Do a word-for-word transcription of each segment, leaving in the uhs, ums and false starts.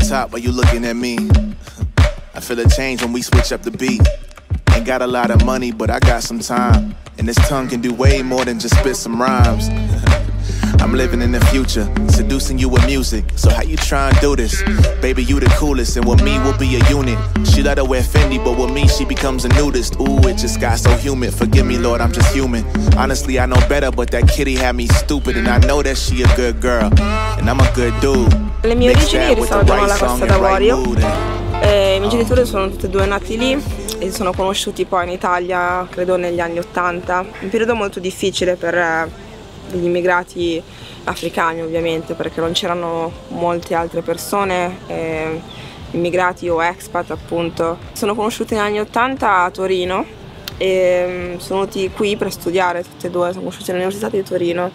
top while you looking at me. I feel a change when we switch up the beat. Ain't got a lot of money, but I got some time. And this tongue can do way more than just spit some rhymes. I'm living in the future, seducing you with music. So how you try and do this? Baby, you the coolest, and with me we'll be a unit. She let her wear Fendi, but with me she becomes a nudist. Ooh, it just got so humid. Forgive me, Lord, I'm just human. Honestly, I know better, but that kitty had me stupid. And I know that she a good girl, and I'm a good dude. Le mie origini risalgono alla Costa d'Avorio. Eh, I miei genitori sono tutti e due nati lì e si sono conosciuti poi in Italia, credo negli anni ottanta. Un periodo molto difficile per eh, gli immigrati africani, ovviamente, perché non c'erano molte altre persone, eh, immigrati o expat appunto. Sono conosciuti negli anni ottanta a Torino e sono venuti qui per studiare tutti e due, sono conosciuti all'Università di Torino.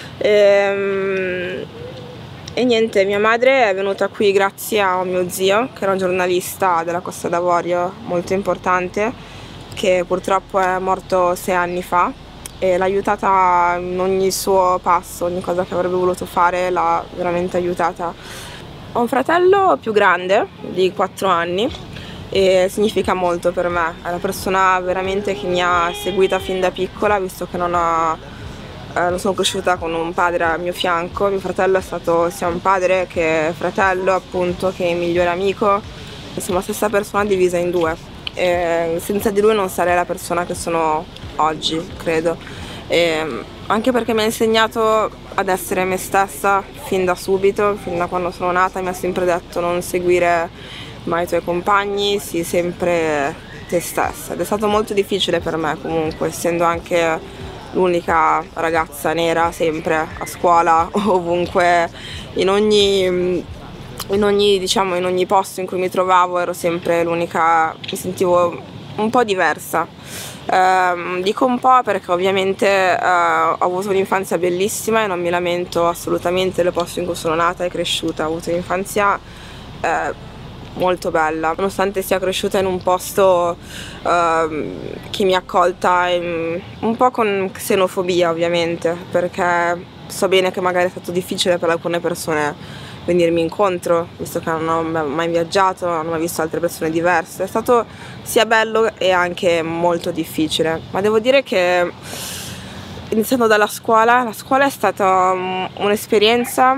E, E niente, mia madre è venuta qui grazie a mio zio, che era un giornalista della Costa d'Avorio molto importante, che purtroppo è morto sei anni fa, e l'ha aiutata in ogni suo passo, ogni cosa che avrebbe voluto fare l'ha veramente aiutata. Ho un fratello più grande, di quattro anni, e significa molto per me. È una persona veramente che mi ha seguita fin da piccola, visto che non ha... Eh, non sono cresciuta con un padre al mio fianco. Mio fratello è stato sia un padre che fratello, appunto, che migliore amico. Siamo la stessa persona divisa in due. E senza di lui non sarei la persona che sono oggi, credo. E anche perché mi ha insegnato ad essere me stessa fin da subito, fin da quando sono nata. Mi ha sempre detto non seguire mai i tuoi compagni, sii sempre te stessa. Ed è stato molto difficile per me comunque, essendo anche l'unica ragazza nera sempre a scuola, ovunque, in ogni, in ogni, diciamo, in ogni posto in cui mi trovavo ero sempre l'unica, mi sentivo un po' diversa. Eh, dico un po' perché ovviamente eh, ho avuto un'infanzia bellissima e non mi lamento assolutamente del posto in cui sono nata e cresciuta. Ho avuto un'infanzia eh, molto bella, nonostante sia cresciuta in un posto uh, che mi ha accolta in, un po' con xenofobia, ovviamente, perché so bene che magari è stato difficile per alcune persone venirmi incontro, visto che non ho mai viaggiato, non ho mai visto altre persone diverse. È stato sia bello e anche molto difficile, ma devo dire che iniziando dalla scuola, la scuola è stata um, un'esperienza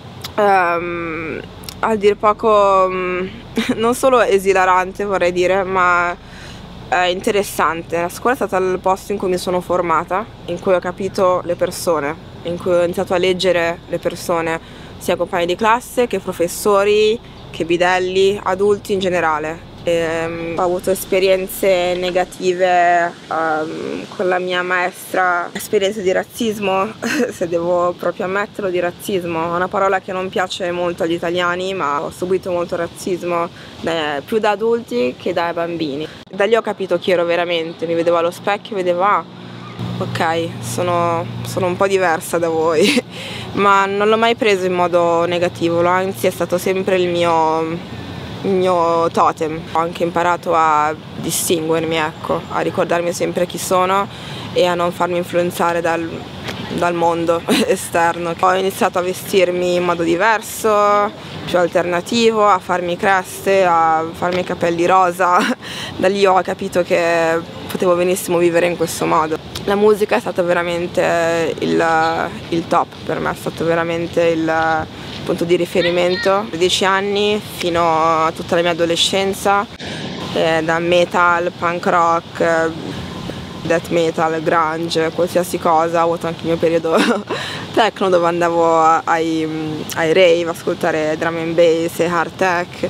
um, a dir poco non solo esilarante, vorrei dire, ma eh, interessante. La scuola è stata il posto in cui mi sono formata, in cui ho capito le persone, in cui ho iniziato a leggere le persone, sia compagni di classe che professori, che bidelli, adulti in generale. E, ho avuto esperienze negative um, con la mia maestra, esperienze di razzismo, se devo proprio ammetterlo, di razzismo. È una parola che non piace molto agli italiani, ma ho subito molto razzismo da, più da adulti che da bambini. Da lì ho capito chi ero veramente, mi vedevo allo specchio e vedevo ah, ok, sono, sono un po' diversa da voi, ma non l'ho mai preso in modo negativo, anzi è stato sempre il mio... il mio totem. Ho anche imparato a distinguermi, ecco, a ricordarmi sempre chi sono e a non farmi influenzare dal, dal mondo esterno. Ho iniziato a vestirmi in modo diverso, più alternativo, a farmi creste, a farmi i capelli rosa. Da lì ho capito che potevo benissimo vivere in questo modo. La musica è stata veramente il, il top per me, è stato veramente il punto di riferimento. dieci anni fino a tutta la mia adolescenza, eh, da metal, punk rock, death metal, grunge, qualsiasi cosa. Ho avuto anche il mio periodo techno dove andavo ai, ai rave, ascoltare drum and bass e hard tech.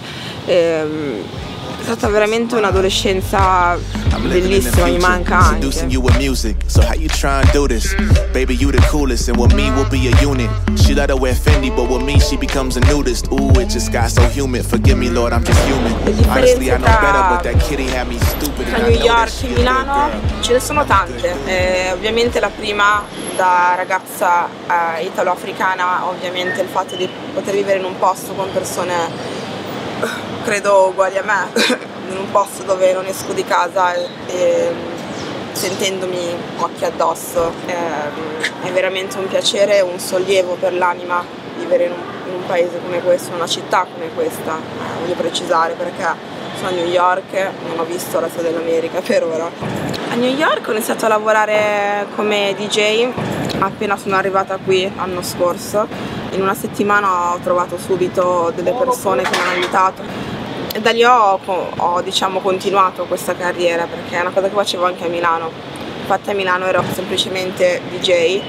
E, è stata veramente un'adolescenza bellissima, mi manca anche. So how you try and do this? Baby, you the coolest, and with me we'll be a unit. She let her wear Fendi, but with me she becomes a nudist. Ooh, it just got so humid. Forgive me, Lord, I'm just human. Honestly, I know better, but that kitty had me stupid. A New York e Milano ce ne sono tante. Eh, ovviamente la prima, da ragazza eh, italo-africana, ovviamente il fatto di poter vivere in un posto con persone credo uguali a me, in un posto dove non esco di casa e, e sentendomi occhi addosso, è, è veramente un piacere e un sollievo per l'anima vivere in un, in un paese come questo, in una città come questa, eh, voglio precisare, perché sono a New York, non ho visto la Statua dell'America per ora. A New York ho iniziato a lavorare come D J appena sono arrivata qui l'anno scorso. In una settimana ho trovato subito delle persone che mi hanno aiutato e da lì ho, ho diciamo, continuato questa carriera, perché è una cosa che facevo anche a Milano. Infatti a Milano ero semplicemente D J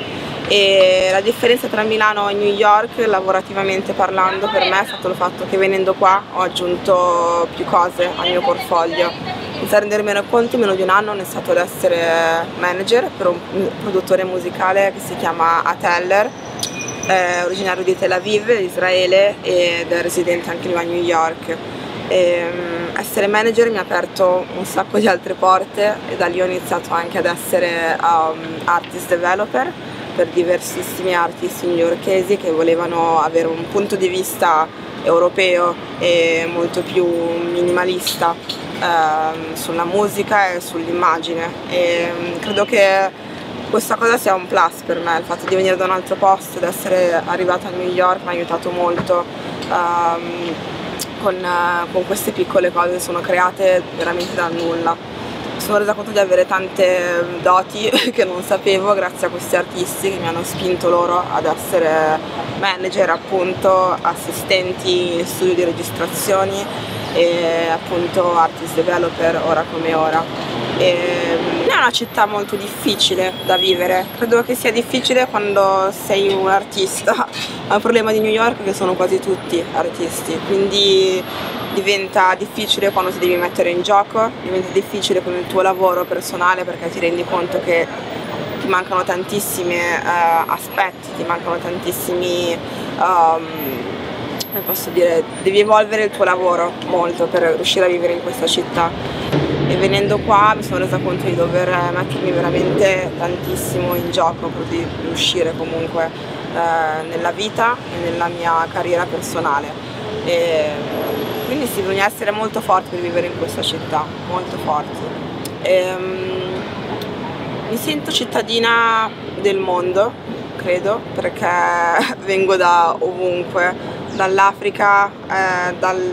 e la differenza tra Milano e New York, lavorativamente parlando, per me è stato il fatto che venendo qua ho aggiunto più cose al mio portfolio. Senza rendermene conto, in meno di un anno ho iniziato ad essere manager per un produttore musicale che si chiama Ateller, eh, originario di Tel Aviv, Israele, ed è residente anche a New York. E, um, essere manager mi ha aperto un sacco di altre porte e da lì ho iniziato anche ad essere um, artist developer per diversissimi artisti newyorkesi che volevano avere un punto di vista europeo e molto più minimalista ehm, sulla musica e sull'immagine, e um, credo che questa cosa sia un plus per me. Il fatto di venire da un altro posto ed essere arrivata a New York mi ha aiutato molto um, con, uh, con queste piccole cose che sono create veramente dal nulla. Mi sono resa conto di avere tante doti che non sapevo grazie a questi artisti che mi hanno spinto loro ad essere manager, appunto, assistenti in studio di registrazioni e appunto artist developer ora come ora. E è una città molto difficile da vivere, credo che sia difficile quando sei un artista. Il problema di New York è che sono quasi tutti artisti, quindi diventa difficile quando ti devi mettere in gioco, diventa difficile con il tuo lavoro personale, perché ti rendi conto che ti mancano tantissimi uh, aspetti, ti mancano tantissimi, um, come posso dire, devi evolvere il tuo lavoro molto per riuscire a vivere in questa città. E venendo qua mi sono resa conto di dover mettermi veramente tantissimo in gioco per di riuscire comunque uh, nella vita e nella mia carriera personale. E quindi sì, bisogna essere molto forti per vivere in questa città, molto forti. E, um, mi sento cittadina del mondo, credo, perché vengo da ovunque, dall'Africa, eh, dal,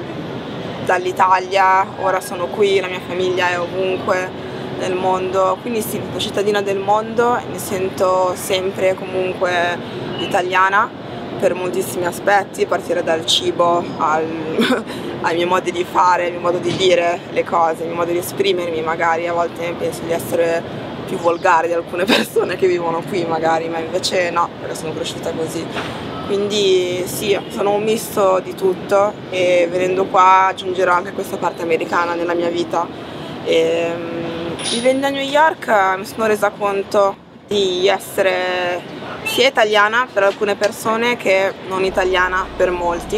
dall'Italia, ora sono qui, la mia famiglia è ovunque nel mondo, quindi sì, sono cittadina del mondo e mi sento sempre comunque italiana per moltissimi aspetti, a partire dal cibo al, ai miei modi di fare, al mio modo di dire le cose, al mio modo di esprimermi. Magari a volte penso di essere più volgare di alcune persone che vivono qui magari, ma invece no, perché sono cresciuta così. Quindi sì, sono un misto di tutto e venendo qua aggiungerò anche questa parte americana nella mia vita. E, vivendo a New York mi sono resa conto di essere sia italiana per alcune persone che non italiana per molti,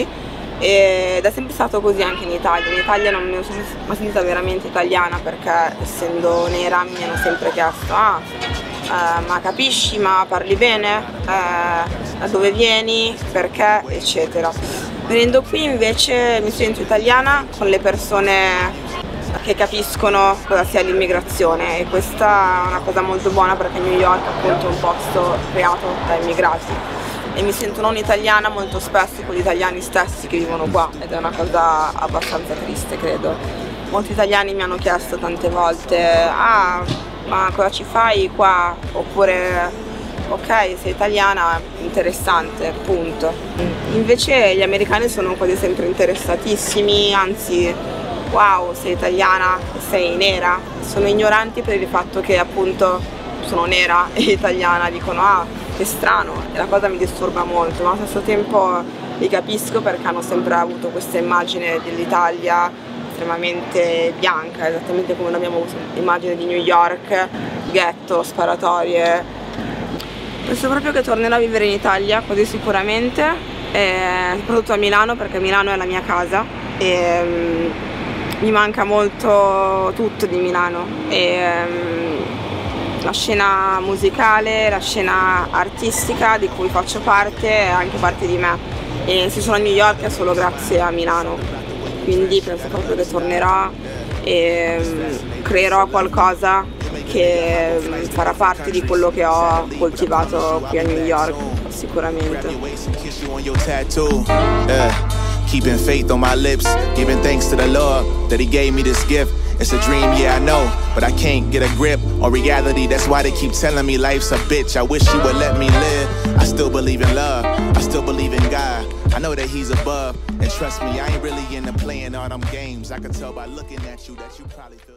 ed è sempre stato così anche in Italia. In Italia non mi sono mai sentita veramente italiana, perché essendo nera mi hanno sempre chiesto ah, eh, ma capisci, ma parli bene, eh, da dove vieni, perché, eccetera. Venendo qui invece mi sento italiana con le persone che capiscono cosa sia l'immigrazione, e questa è una cosa molto buona, perché New York è appunto un posto creato da immigrati e mi sento non italiana molto spesso con gli italiani stessi che vivono qua, ed è una cosa abbastanza triste, credo. Molti italiani mi hanno chiesto tante volte ah, ma cosa ci fai qua? Oppure ok, sei italiana, interessante, punto. Invece gli americani sono quasi sempre interessatissimi, anzi wow, sei italiana, sei nera. Sono ignoranti per il fatto che appunto sono nera e italiana, dicono ah, che strano, e la cosa mi disturba molto, ma allo stesso tempo li capisco, perché hanno sempre avuto questa immagine dell'Italia estremamente bianca, esattamente come noi abbiamo avuto l'immagine di New York, ghetto, sparatorie. Penso proprio che tornerò a vivere in Italia, quasi sicuramente, e soprattutto a Milano, perché Milano è la mia casa e um, mi manca molto tutto di Milano, e um, la scena musicale, la scena artistica di cui faccio parte è anche parte di me, e se sono a New York è solo grazie a Milano, quindi penso proprio che tornerò e um, creerò qualcosa che um, farà parte di quello che ho coltivato qui a New York. sicuramente. Keeping faith on my lips, giving thanks to the Lord that he gave me this gift. It's a dream, yeah, I know, but I can't get a grip on reality. That's why they keep telling me life's a bitch. I wish you would let me live. I still believe in love, I still believe in God. I know that he's above, and trust me, I ain't really into playing all them games. I can tell by looking at you that you probably feel